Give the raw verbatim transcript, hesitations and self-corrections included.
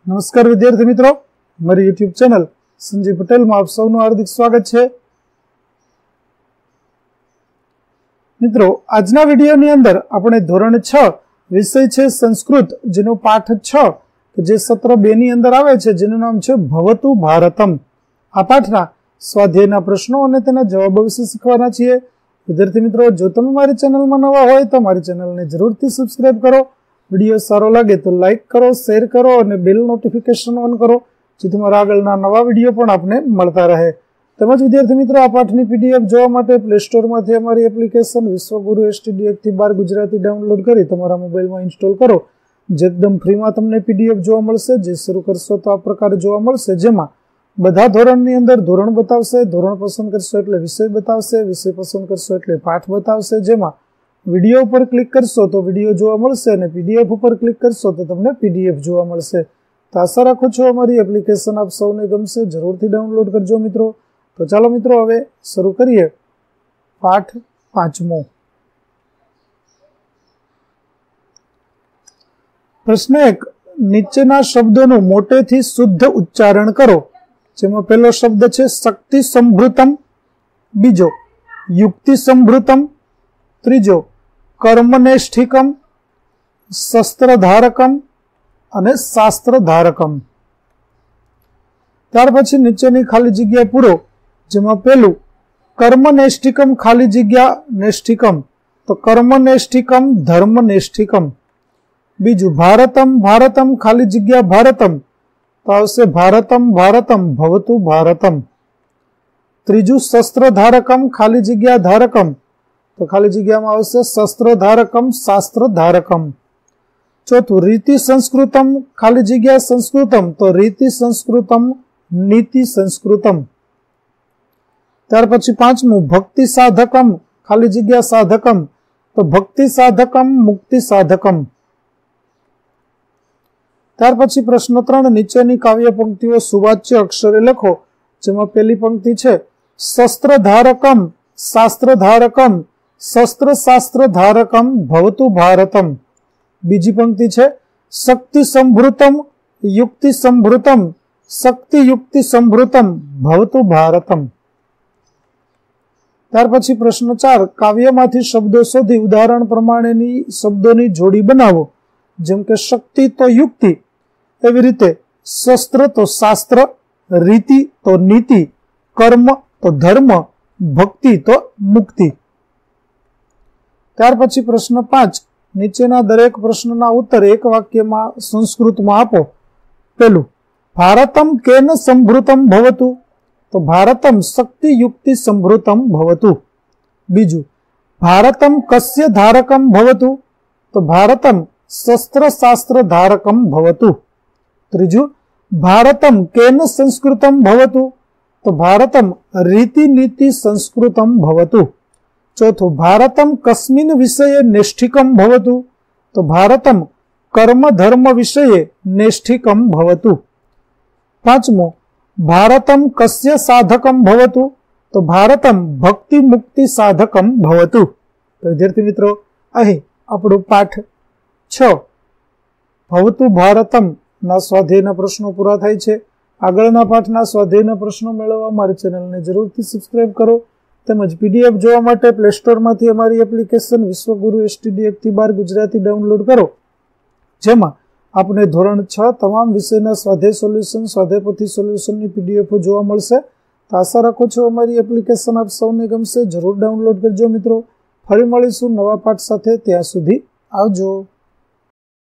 નમસ્કાર વિદ્યાર્થી મિત્રો, મારી યુટ્યુબ ચેનલ સંજય પટેલમાં આપ સૌનું હાર્દિક સ્વાગત છે. મિત્રો, આજના વિડીયોની અંદર આપણે ધોરણ છ વિષય છે સંસ્કૃત, જેનો પાઠ છ જે સત્ર બે ની અંદર આવે છે, જેનું નામ છે ભવતુ ભારતમ. આ પાઠના સ્વાધ્યાયના પ્રશ્નો અને તેના જવાબો વિશે શીખવાના છીએ. વિદ્યાર્થી મિત્રો, જો તમે મારી ચેનલમાં નવા હોય તો મારી ચેનલને જરૂરથી સબસ્ક્રાઇબ કરો. વિડીયો સારો લાગે તો લાઇક કરો, શેર કરો અને બેલ નોટિફિકેશન ઓન કરો, જેથી મારા આગળના નવા વિડીયો પણ આપને મળતા રહે. તેમજ વિદ્યાર્થી મિત્રો, આ પાઠની પીડીએફ જોવા માટે પ્લે સ્ટોરમાંથી અમારી એપ્લિકેશન વિશ્વગુરુ એસટીડી એક થી બાર ગુજરાતી ડાઉનલોડ કરી તમારા મોબાઈલમાં ઇન્સ્ટોલ કરો, જે એકદમ ફ્રીમાં તમને પીડીએફ જોવા મળશે. જે શરૂ કરશો તો આ પ્રકારે જોવા મળશે, જેમાં બધા ધોરણની અંદર ધોરણ બતાવશે, ધોરણ પસંદ કરશો એટલે વિષય બતાવશે, વિષય પસંદ કરશો એટલે પાઠ બતાવશે. જેમાં વિડીયો ઉપર ક્લિક કરશો તો વિડીયો જોવા મળશે અને પીડીએફ ઉપર ક્લિક કરશો તો તમને પીડીએફ જોવા મળશે. તો આશા રાખું છું અમારી એપ્લિકેશન આપ સૌને ગમશે. જરૂરથી ડાઉનલોડ કરજો મિત્રો. તો ચાલો મિત્રો, હવે શરૂ કરીએ પાઠ પાંચમો. પ્રશ્ન એક, નીચેના શબ્દોનું મોટેથી શુદ્ધ ઉચ્ચારણ કરો. જેમાં પહેલો શબ્દ છે શક્તિ સંભૃતમ, બીજો યુક્તિ સંભૃતમ, ત્રીજો કર્મનેષ્ઠિકમ, શસ્ત્રધારકમ અને શાસ્ત્રધારકમ. ત્યાર પછી નીચેની ખાલી જગ્યા પૂરો. જેમાં પહેલું કર્મનેષ્ઠિકમ ખાલી જગ્યા નેષ્ઠિકમ, તો કર્મનેષ્ઠિકમ ધર્મનેષ્ઠિકમ. બીજું ભારતમ ભારતમ ખાલી જગ્યા ભારતમ, તો આવશે ભારતમ ભારતમ ભવતુ ભારતમ. ત્રીજું શસ્ત્રધારકમ ખાલી જગ્યા ધારકમ, તો ખાલી જગ્યામાં આવશે શસ્ત્રધારકમ શાસ્ત્રધારકમ. ચોથું રીતિ સંસ્કૃતમ ખાલી જગ્યા સંસ્કૃતમ, તો રીતિ સંસ્કૃતમ નીતિ સંસ્કૃતમ. ત્યાર પછી પાંચમું ભક્તિ સાધકમ ખાલી જગ્યા સાધકમ, તો ભક્તિ સાધકમ મુક્તિ સાધકમ. ત્યાર પછી પ્રશ્ન ત્રણ, નીચેની કાવ્ય પંક્તિઓ સુવાચ્ય અક્ષરે લખો. જેમાં પહેલી પંક્તિ છે શસ્ત્રધારકમ શાસ્ત્રધારકમ શસ્ત્ર શાસ્ત્ર ધારકમ ભવતુ ભારતમ. બીજી પંક્તિ છે શક્તિ સંભૃતમ યુક્તિ સંભૃતમ શક્તિ યુક્તિ સંભૃતમ ભવતુ ભારતમ. ત્યાર પછી પ્રશ્ન ચાર, કાવ્યમાંથી શબ્દો શોધી ઉદાહરણ પ્રમાણેની શબ્દોની જોડી બનાવો. જેમ કે શક્તિ તો યુક્તિ, એવી રીતે શસ્ત્ર તો શાસ્ત્ર, રીતિ તો નીતિ, કર્મ તો ધર્મ, ભક્તિ તો મુક્તિ. ત્યાર પછી પ્રશ્ન પાંચ, નીચેના દરેક પ્રશ્નના ઉત્તર એક વાક્યમાં સંસ્કૃતમાં આપો. પેલું, ભારતમ કેન સંભૃતમ ભવતુ, તો ભારતમ શક્તિ યુક્તિ સંભૃતમ ભવતુ. બીજું, ભારતમ કસ્ય ધારકમ ભવતુ, તો ભારતમ શસ્ત્ર શાસ્ત્ર ધારકમ ભવતુ. ત્રીજું, ભારતમ કેન સંસ્કૃતમ ભવતુ, તો ભારતમ રીતિ નીતિ સંસ્કૃતમ ભવતુ. ચોથું, ભારતમ કસ્મિન વિષયે નેષ્ઠિકમ ભવતુ, તો ભારતમ કર્મ ધર્મ વિષયે નેષ્ઠિકમ ભવતુ. પાંચમું, ભારતમ કસ્ય સાધકમ ભવતુ, તો ભારતમ ભક્તિ મુક્તિ સાધકમ ભવતુ. તો વિદ્યાર્થી મિત્રો, અહીં આપણો પાઠ છ ભવતુ ભારતમ ના સ્વાધ્યાયના પ્રશ્નો પૂરા થાય છે. આગળના પાઠના સ્વાધ્યાયના પ્રશ્નો મેળવવા મારી ચેનલને જરૂરથી સબસ્ક્રાઇબ કરો. તેમજ પીડીએફ જોવા માટે પ્લે સ્ટોરમાંથી અમારી એપ્લિકેશન વિશ્વગુરુ એસટીડી એક થી બાર ગુજરાતી ડાઉનલોડ કરો, જેમાં આપને ધોરણ છ તમામ વિષયના સ્વાધ્યાય સોલ્યુશન, સ્વાધ્યાય પોથી સોલ્યુશનની પીડીએફો જોવા મળશે. તો આશા રાખું છું અમારી એપ્લિકેશન આપ સૌને ગમશે. જરૂર ડાઉનલોડ કરજો મિત્રો. ફરી મળીશું નવા પાઠ સાથે. ત્યાં સુધી આવજો.